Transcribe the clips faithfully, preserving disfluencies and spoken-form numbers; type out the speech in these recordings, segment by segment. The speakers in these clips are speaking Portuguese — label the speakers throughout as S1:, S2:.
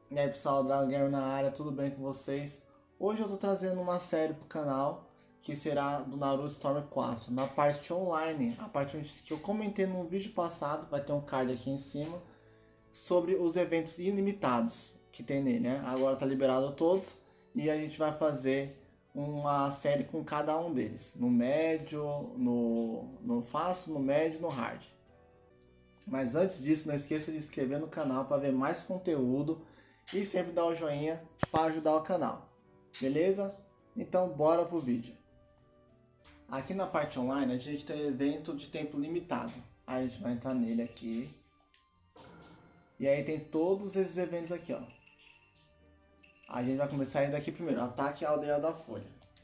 S1: E aí pessoal, Dragon Gamer na área, tudo bem com vocês? Hoje eu tô trazendo uma série pro canal que será do Naruto Storm quatro, na parte online, a parte que eu comentei num vídeo passado, vai ter um card aqui em cima, sobre os eventos ilimitados que tem nele, né? Agora tá liberado todos e a gente vai fazer uma série com cada um deles, no médio, no, no fácil, no médio e no hard. Mas antes disso, não esqueça de se inscrever no canal para ver mais conteúdo e sempre dar o joinha para ajudar o canal, beleza? Então bora pro vídeo. Aqui na parte online a gente tem evento de tempo limitado, aí a gente vai entrar nele aqui. E aí tem todos esses eventos aqui, ó. A gente vai começar esse daqui primeiro, ataque à aldeia da folha.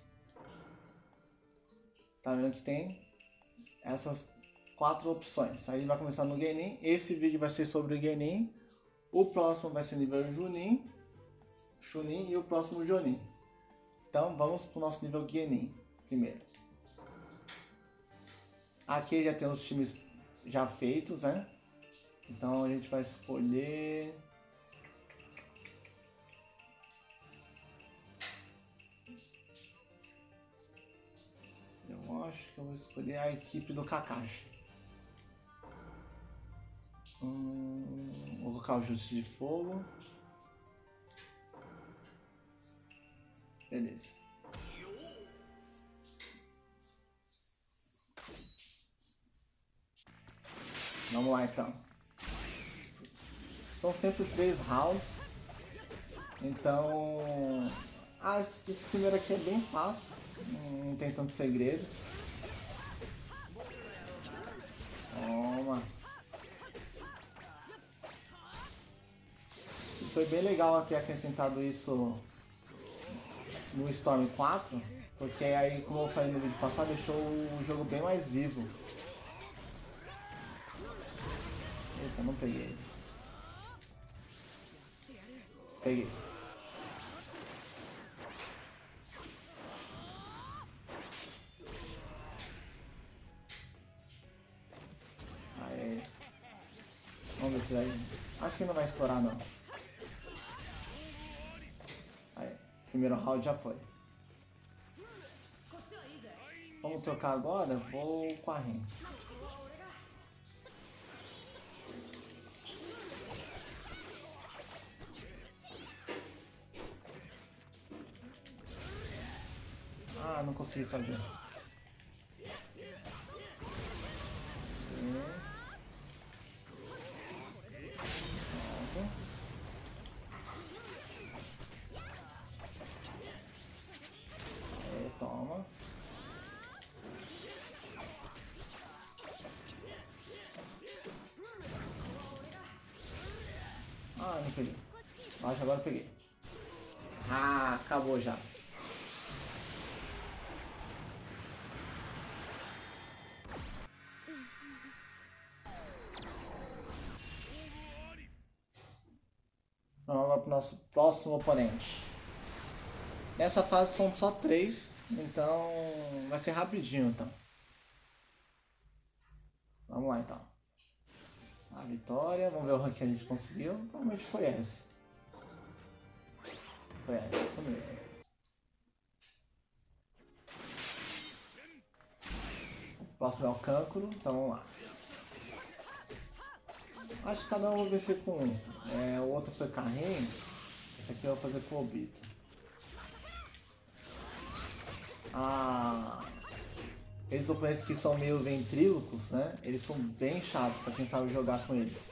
S1: Tá vendo que tem essas quatro opções. Aí vai começar no Genin. Esse vídeo vai ser sobre o Genin. O próximo vai ser nível Junin, Chunin e o próximo Jonin. Então vamos para o nosso nível Genin primeiro. Aqui já tem os times já feitos, né? Então a gente vai escolher... Eu acho que eu vou escolher a equipe do Kakashi. Hum, vou colocar o Jutsu de Fogo. Beleza. Vamos lá então. São sempre três rounds. Então... Ah, esse, esse primeiro aqui é bem fácil. Não tem tanto segredo. Toma. Foi bem legal ter acrescentado isso no Storm quatro, porque aí, como eu falei no vídeo passado, deixou o jogo bem mais vivo. Eita, não peguei ele. Peguei. Aê. Vamos ver se vai... Acho que não vai estourar não. Primeiro round já foi. Vamos trocar agora? Vou com a Ren. Ah, não consegui fazer. Toma. Ah, não peguei. Acho que agora eu peguei. Ah, acabou já. Vamos agora para o nosso próximo oponente. Nessa fase são só três, então vai ser rapidinho então. Vamos lá então. A vitória, vamos ver o rank que a gente conseguiu. Provavelmente foi essa. Foi essa, isso mesmo. O próximo é o Kankuro, então vamos lá. Acho que cada um vai vencer com um. É, o outro foi Karin. Esse aqui eu vou fazer com o Obito. Ah, esses oponentes que são meio ventrílocos, né? Eles são bem chatos pra quem sabe jogar com eles.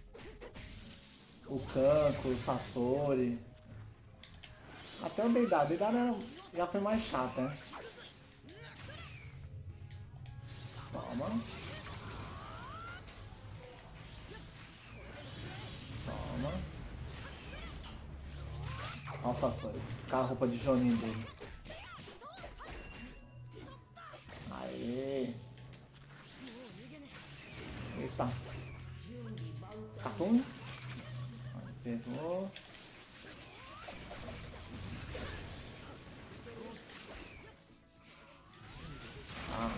S1: O Kanko, o Sasori. Até o Deidara. O Deidara era, já foi mais chato, né? Toma. Toma. Olha o Sasori. Com a roupa de Jonin dele. Aê! Eita! Cartoon! Pegou! Ah!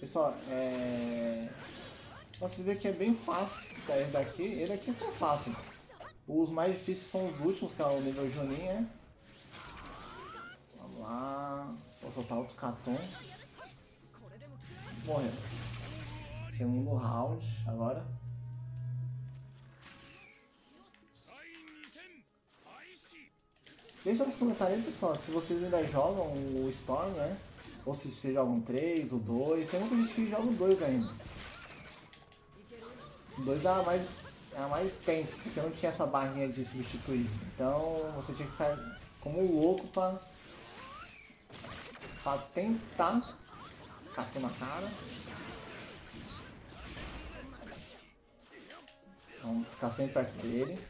S1: Pessoal, é... você vê que é bem fácil esse daqui. Esse daqui são fáceis. Os mais difíceis são os últimos, que é o nível Junin, né? Vamos lá. Vou soltar outro Katon. Morreu. Segundo round, agora. Deixa nos comentários aí, pessoal, se vocês ainda jogam o Storm, né? Ou se vocês jogam três, o dois. Tem muita gente que joga o dois ainda. O dois era mais, era mais tenso, porque não tinha essa barrinha de substituir. Então você tinha que ficar como um louco pra, pra tentar. Catou na cara. Vamos ficar sempre perto dele.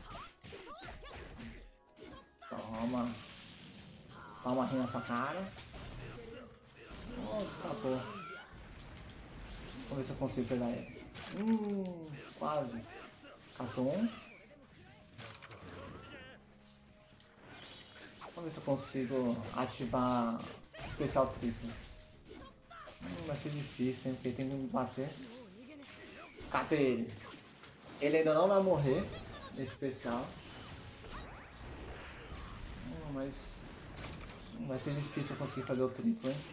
S1: Toma. Toma rinha na sua cara. Nossa, escapou. Vamos ver se eu consigo pegar ele. Hum, quase. Catou um. Vamos ver se eu consigo ativar especial triplo. Hum, vai ser difícil, hein? Porque tem que me bater. Catei ele. Ele ainda não vai morrer nesse especial. Hum, mas vai ser difícil eu conseguir fazer o triplo, hein?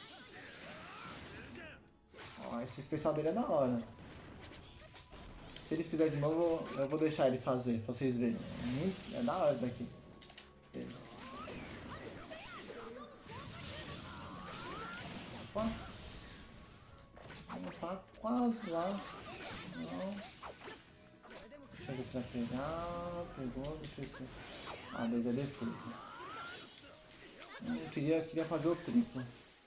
S1: Ó, esse especial dele é da hora. Se ele fizer de novo, eu vou deixar ele fazer, pra vocês verem. É, muito, é da hora isso daqui. Ele. Opa. Vamos tá quase lá. Não. Deixa eu ver se vai pegar. Pegou, deixa eu ver se... Ah, dois é defesa. Eu queria, queria fazer o triplo.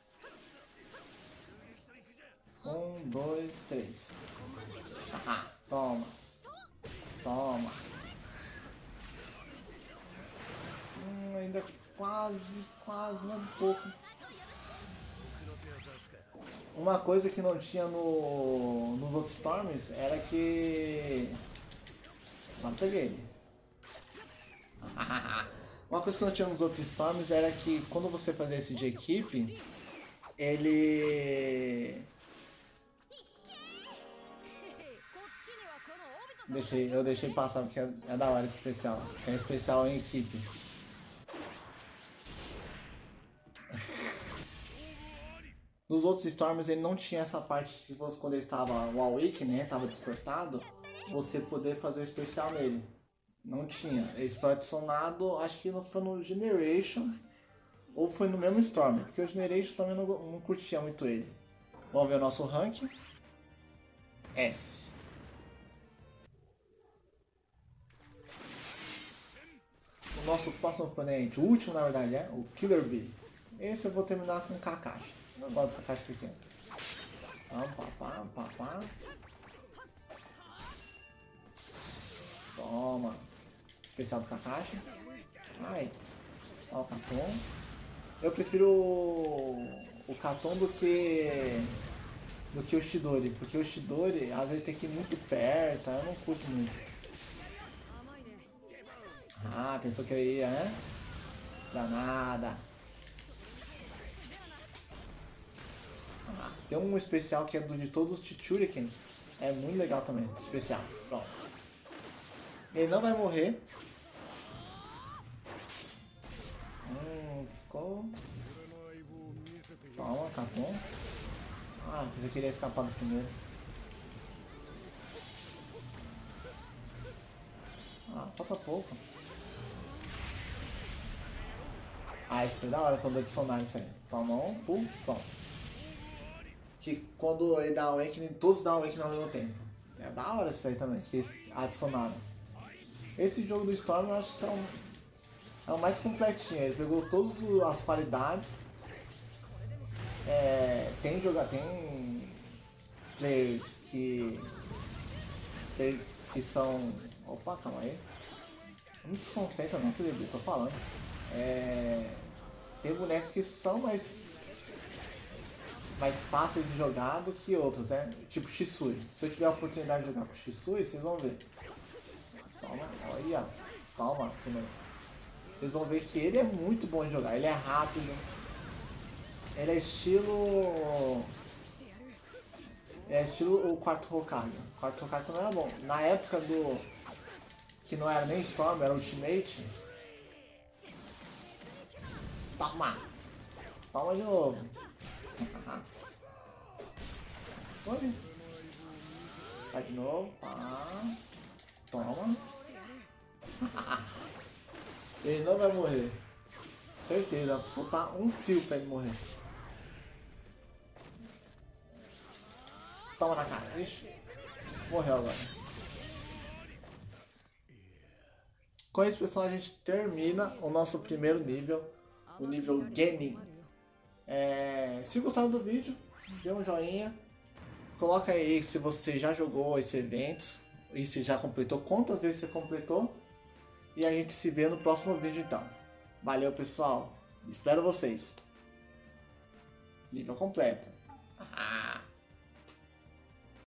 S1: Um, dois, três. Haha, toma. Toma. Hum, ainda quase, quase, mais um pouco. Uma coisa que não tinha no, nos outros Storms era que... Agora peguei ele. Uma coisa que não tinha nos outros Storms era que quando você fazia esse de equipe, ele... Deixei, eu deixei passar porque é, é da hora esse especial. É especial em equipe. Nos outros Storms ele não tinha essa parte que você, quando ele estava o Awake, né, estava despertado, você poder fazer o especial nele. Não tinha. Esse foi adicionado, acho que não foi no Generation ou foi no mesmo Storm, porque o Generation também não, não curtia muito ele. Vamos ver o nosso rank. S. O nosso próximo oponente, o último na verdade, é o Killer Bee. Esse eu vou terminar com o Kakashi. Eu gosto do Kakashi pequeno. Pá, pá, pá, pá, pá. Toma. Especial do Kakashi. Ai. Ó o Katon. Eu prefiro o, o Katon do que do que o Chidori. Porque o Chidori, às vezes tem que ir muito perto. Eu não curto muito. Ah, pensou que eu ia, né? Danada. Ah, tem um especial que é do de todos os Chichuriken. É muito legal também. Especial. Pronto. Ele não vai morrer. Hum, ficou. Toma, Katon. Ah, pensei que ele ia escapar do primeiro. Ah, falta pouco. Ah, isso foi da hora quando adicionaram isso aí. Toma um, uh, pronto. Que quando ele dá Awakening, todos dão Awakening ao mesmo tempo. É da hora isso aí também, que eles adicionaram. Esse jogo do Storm eu acho que é o, é o mais completinho. Ele pegou todas as qualidades. É, tem jogar, tem players que. Players que são. Opa, calma aí. Não me desconcentra não, que eu tô falando. É, tem bonecos que são mais, mais fáceis de jogar do que outros, né? Tipo Shisui. Se eu tiver a oportunidade de jogar com Shisui, vocês vão ver. Toma, olha. Toma, de novo. Vocês vão ver que ele é muito bom de jogar. Ele é rápido. Ele é estilo... É estilo o quarto Hokage. O quarto Hokage também era bom. Na época do... que não era nem Storm, era Ultimate. Toma! Toma de novo. Foi. Vai de novo. Pá. Toma. Ele não vai morrer. Certeza, vou soltar um fio pra ele morrer. Toma na cara. Ixi. Morreu agora. Com isso, pessoal, a gente termina o nosso primeiro nível. O nível Genin. É, se gostaram do vídeo, dê um joinha. Coloca aí se você já jogou esse evento. E se já completou, quantas vezes você completou. E a gente se vê no próximo vídeo então. Valeu, pessoal. Espero vocês. Nível completo.